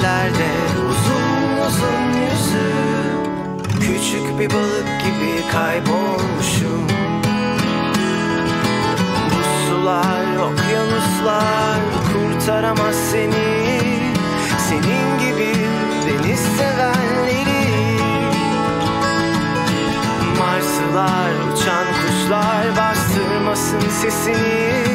ellerde uzun uzun yüzü. Küçük bir balık gibi kaybolmuşum. Bu sular, okyanuslar kurtaramaz seni, senin gibi deniz sevenleri. Marslılar, uçan kuşlar bastırmasın sesini.